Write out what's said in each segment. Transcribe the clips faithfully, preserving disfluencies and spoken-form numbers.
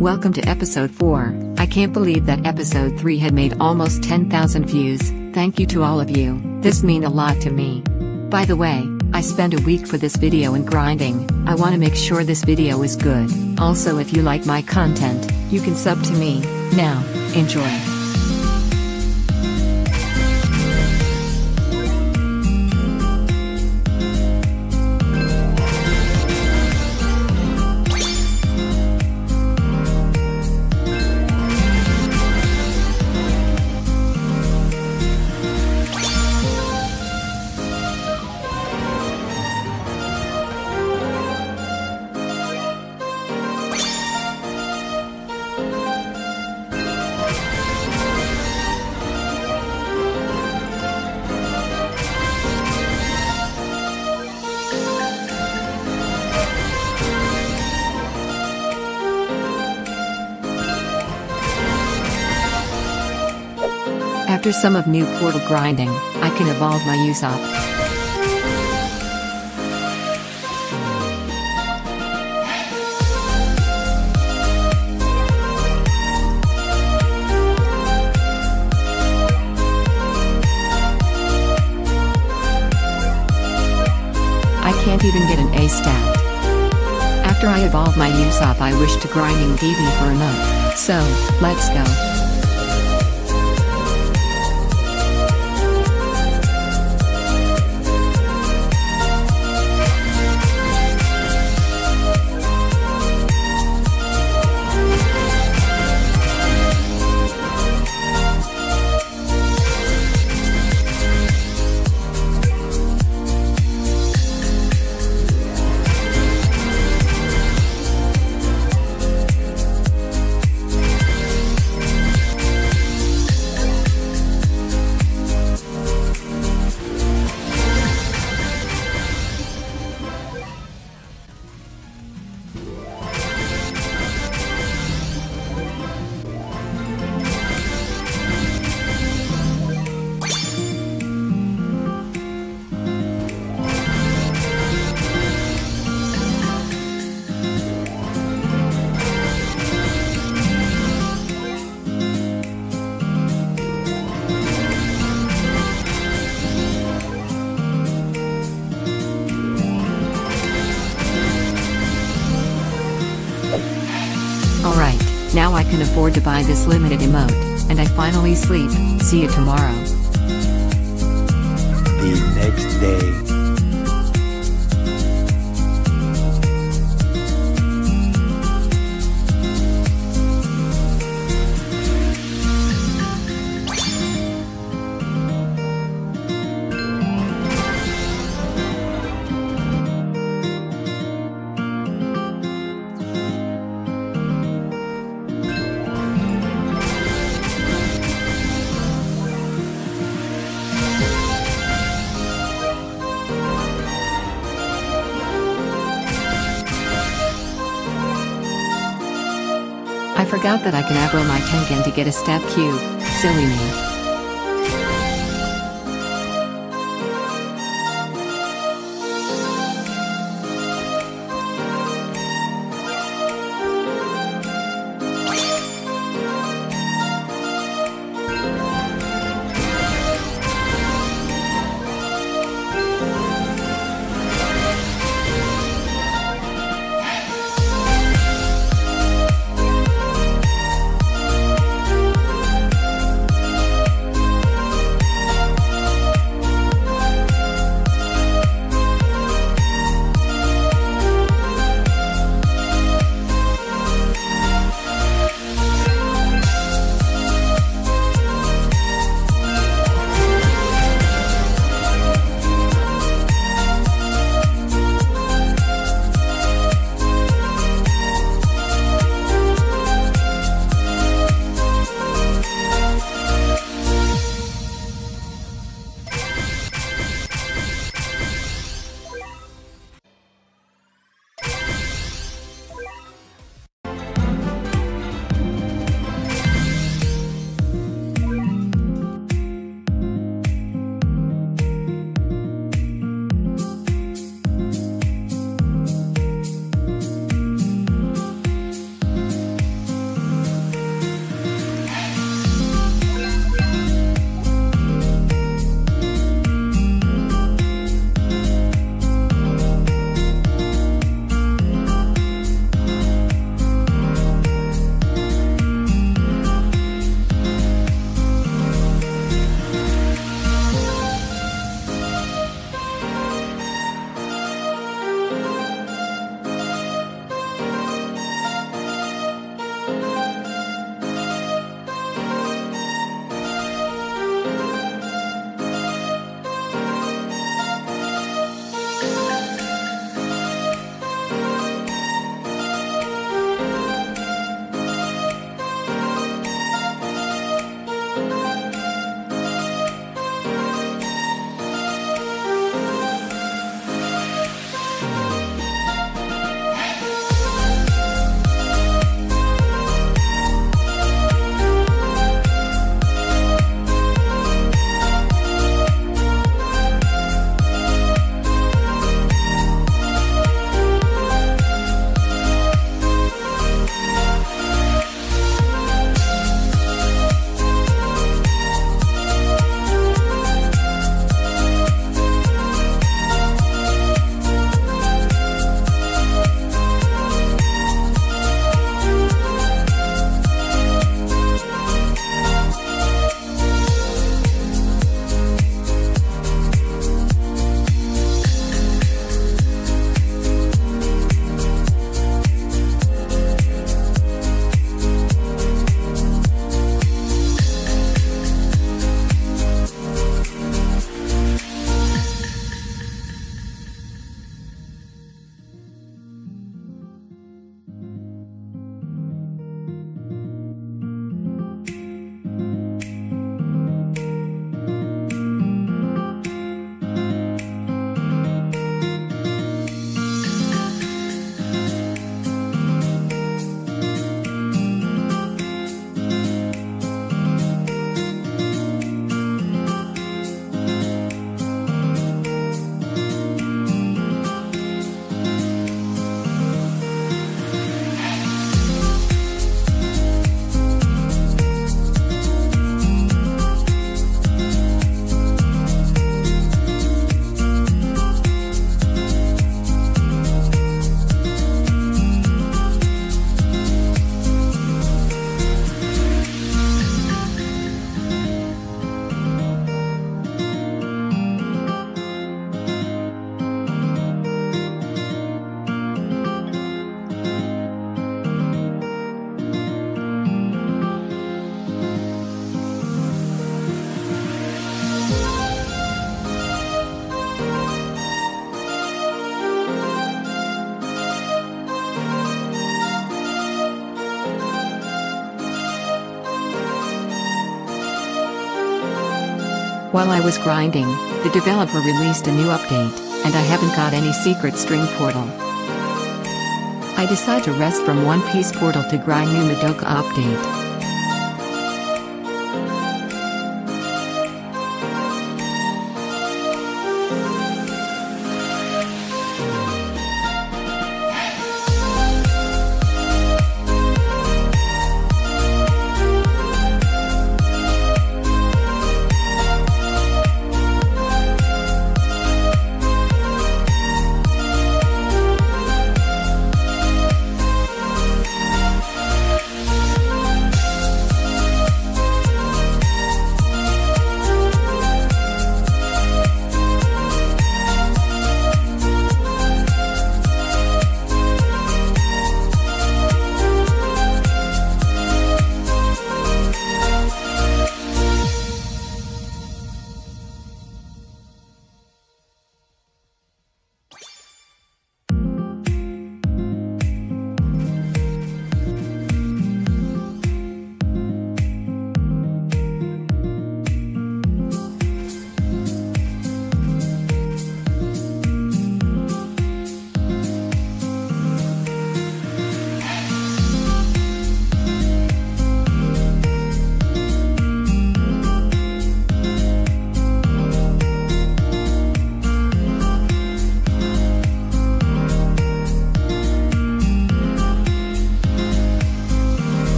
Welcome to episode four. I can't believe that episode three had made almost ten thousand views. Thank you to all of you. This mean a lot to me. By the way, I spent a week for this video and grinding. I want to make sure this video is good. Also, if you like my content, you can sub to me. Now, enjoy. After some of new portal grinding, I can evolve my Usopp. I can't even get an A stat. After I evolve my Usopp, I wish to grinding D B for a month. So, let's go. Alright, now I can afford to buy this limited emote, and I finally sleep. See you tomorrow. The next day. I forgot that I can aggro my Tengen to get a stat cube. Silly me. While I was grinding, the developer released a new update, and I haven't got any secret string portal. I decide to rest from One Piece portal to grind new Madoka update.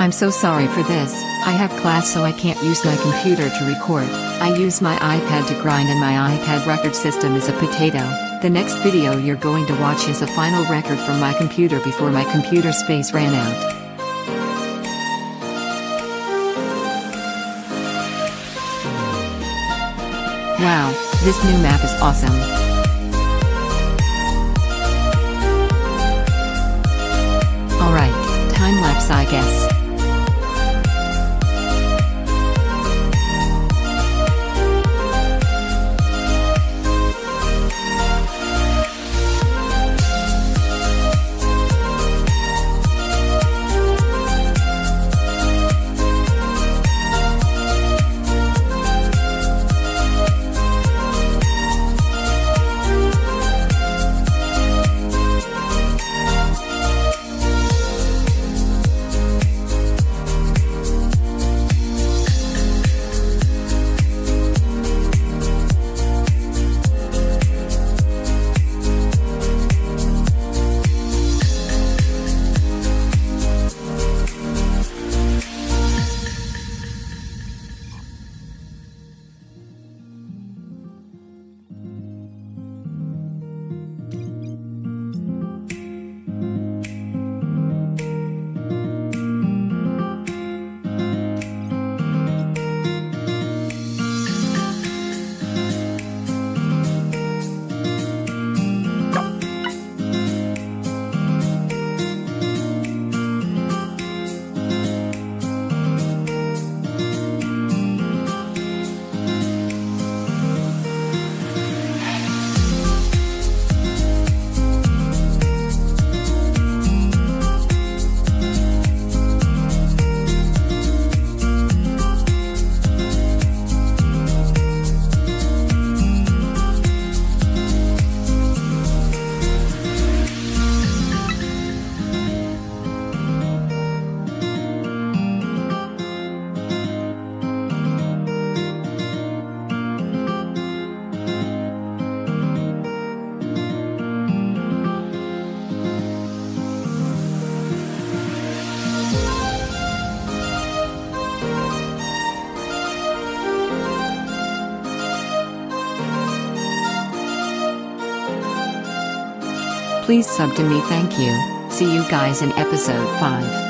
I'm so sorry for this. I have class so I can't use my computer to record. I use my iPad to grind and my iPad record system is a potato. The next video you're going to watch is a final record from my computer before my computer space ran out. Wow, this new map is awesome. Alright, time lapse I guess. Please sub to me, thank you. See you guys in episode five.